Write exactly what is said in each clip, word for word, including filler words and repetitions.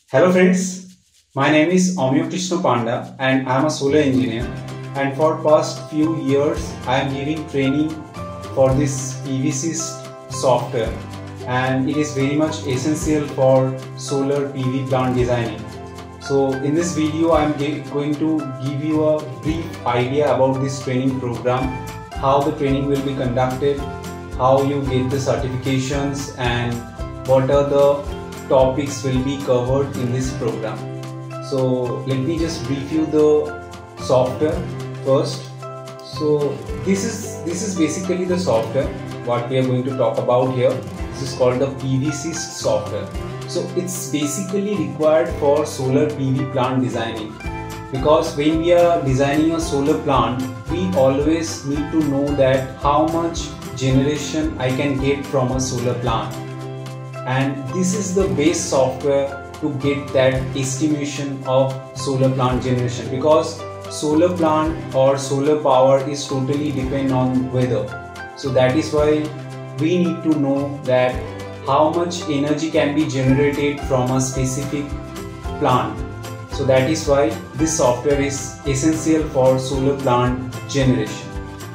Hello friends, my name is Omyo Krishna Panda and I am a solar engineer, and for past few years I am giving training for this P V Syst software, and it is very much essential for solar P V plant designing. So in this video I am going to give you a brief idea about this training program, how the training will be conducted, how you get the certifications, and what are the topics will be covered in this program. So let me just brief you the software first. So this is this is basically the software what we are going to talk about here. This is called the P V Syst software. So it's basically required for solar P V plant designing, because when we are designing a solar plant, we always need to know that how much generation I can get from a solar plant, and this is the base software to get that estimation of solar plant generation, because solar plant or solar power is totally depend on weather. So that is why we need to know that how much energy can be generated from a specific plant. So that is why this software is essential for solar plant generation.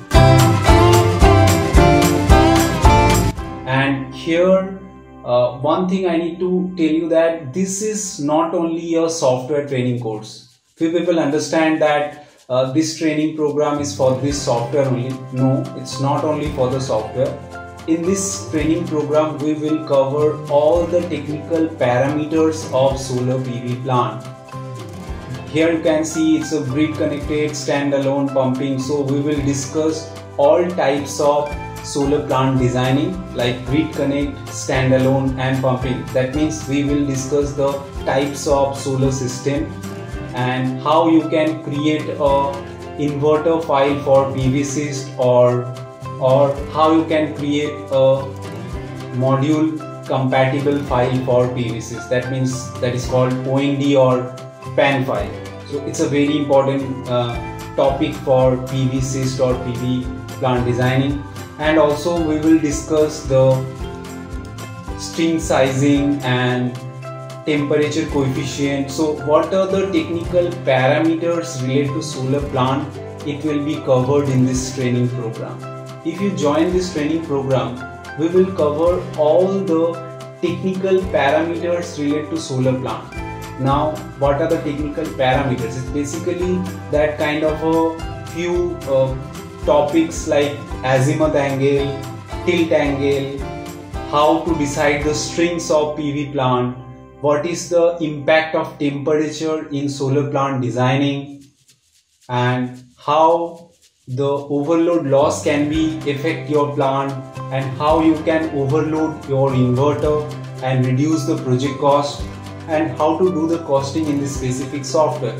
And here Uh, one thing I need to tell you, that this is not only a software training course. Few people understand that uh, this training program is for this software only. No, it's not only for the software. In this training program, we will cover all the technical parameters of solar P V plant. Here you can see it's a grid connected standalone pumping. So we will discuss all types of solar plant designing, like grid connect, standalone and pumping. That means we will discuss the types of solar system and how you can create a inverter file for P V Syst, or or how you can create a module compatible file for P V Syst. That means that is called O N D or P A N file. So it's a very important uh, topic for P V Syst or P V plant designing. And also we will discuss the string sizing and temperature coefficient. So what are the technical parameters related to solar plant? It will be covered in this training program. If you join this training program, we will cover all the technical parameters related to solar plant. Now, what are the technical parameters? It's basically that kind of a few uh, topics like azimuth angle, tilt angle, how to decide the strings of P V plant, what is the impact of temperature in solar plant designing, and how the overload loss can be affect your plant, and how you can overload your inverter and reduce the project cost, and how to do the costing in this specific software.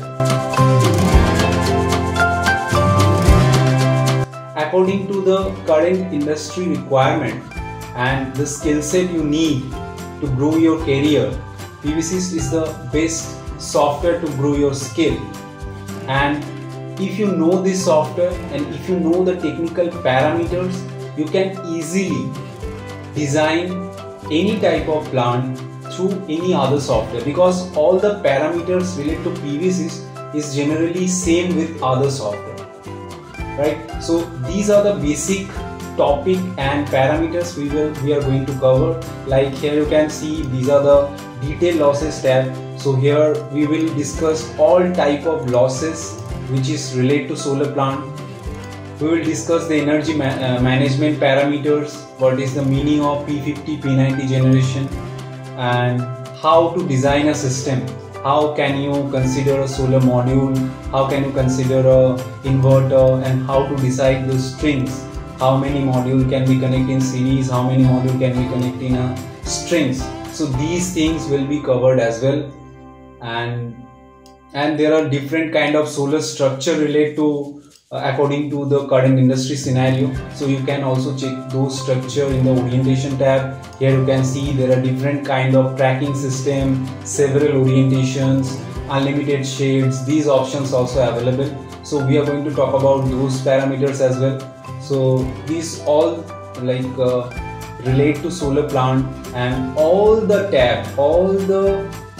According to the current industry requirement and the skill set you need to grow your career, P V Syst is the best software to grow your skill. And if you know this software and if you know the technical parameters, you can easily design any type of plant through any other software, because all the parameters related to P V Syst is generally same with other software. Right, so these are the basic topic and parameters we will we are going to cover. Like here you can see these are the detail losses tab. So here we will discuss all type of losses which is related to solar plant. We will discuss the energy ma uh, management parameters, what is the meaning of P fifty, P ninety generation, and how to design a system. How can you consider a solar module, how can you consider a inverter, and how to decide the strings, how many modules can be connected in series, how many modules can be connected in a strings. So these things will be covered as well. And and there are different kind of solar structure related to uh, according to the current industry scenario. So you can also check those structure in the orientation tab. Here you can see there are different kind of tracking system, several orientations, unlimited shades. These options also available. So we are going to talk about those parameters as well. So these all like uh, relate to solar plant, and all the tab, all the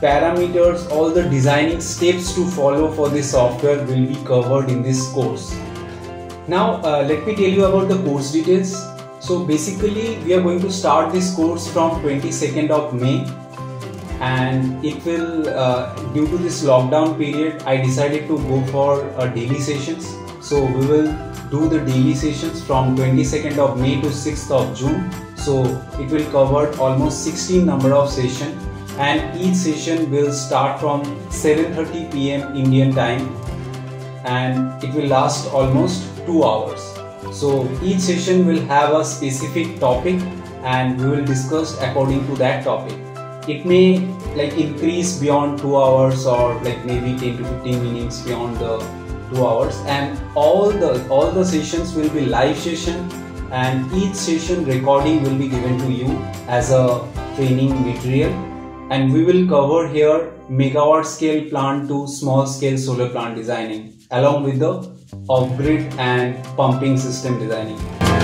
parameters, all the designing steps to follow for this software will be covered in this course. Now uh, let me tell you about the course details. So basically we are going to start this course from twenty-second of May, and it will uh, due to this lockdown period I decided to go for uh, daily sessions. So we will do the daily sessions from twenty-second of May to sixth of June. So it will cover almost sixteen number of session, and each session will start from seven thirty p m Indian time, and it will last almost two hours. So each session will have a specific topic and we will discuss according to that topic. It may like increase beyond two hours or like maybe ten to fifteen minutes beyond the two hours, and all the all the sessions will be live session, and each session recording will be given to you as a training material. And we will cover here megawatt scale plant to small scale solar plant designing, along with the off-grid and pumping system designing.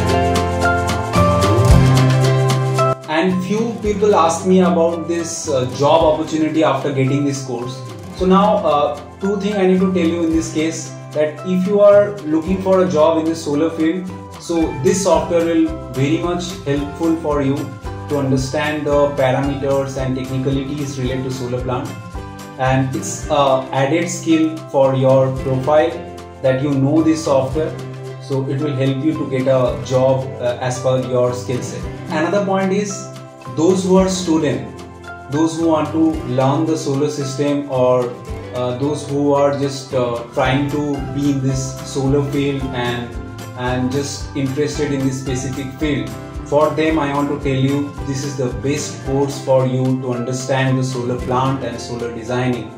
And few people ask me about this uh, job opportunity after getting this course. So now uh, two things I need to tell you in this case, that if you are looking for a job in the solar field, so this software will very much helpful for you to understand the parameters and technicalities related to solar plant, and it's uh, added skill for your profile that you know this software. So it will help you to get a job uh, as per your skill set. Another point is those who are student, those who want to learn the solar system, or uh, those who are just uh, trying to be in this solar field and and just interested in this specific field. For them I want to tell you, this is the best course for you to understand the solar plant and solar designing.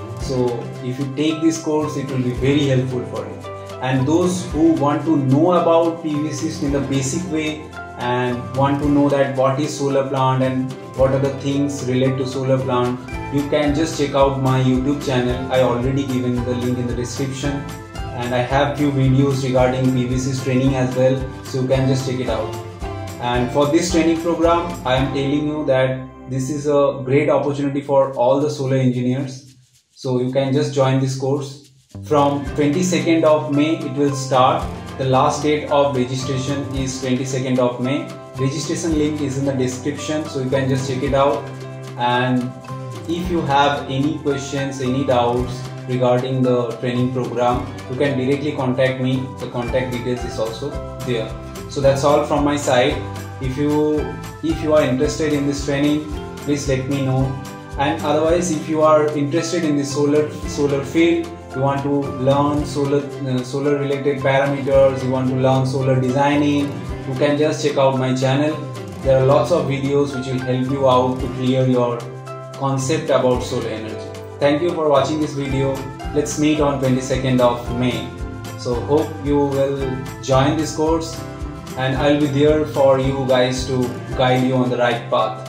So if you take this course, it will be very helpful for you. And those who want to know about P V Cs in the basic way and want to know that what is solar plant and what are the things related to solar plant, you can just check out my YouTube channel. I already given the link in the description, and I have few videos regarding P V Cs training as well, so you can just check it out. And for this training program, I am telling you that this is a great opportunity for all the solar engineers. So you can just join this course. From twenty-second of May it will start. The last date of registration is twenty-second of May. Registration link is in the description, so you can just check it out. And if you have any questions, any doubts regarding the training program, you can directly contact me. The contact details is also there. So that's all from my side. If you if you are interested in this training, please let me know. And otherwise, if you are interested in the solar solar field, you want to learn solar uh, solar related parameters, you want to learn solar designing, you can just check out my channel. There are lots of videos which will help you out to clear your concept about solar energy. Thank you for watching this video. Let's meet on twenty-second of May. So hope you will join this course, and I'll be there for you guys to guide you on the right path.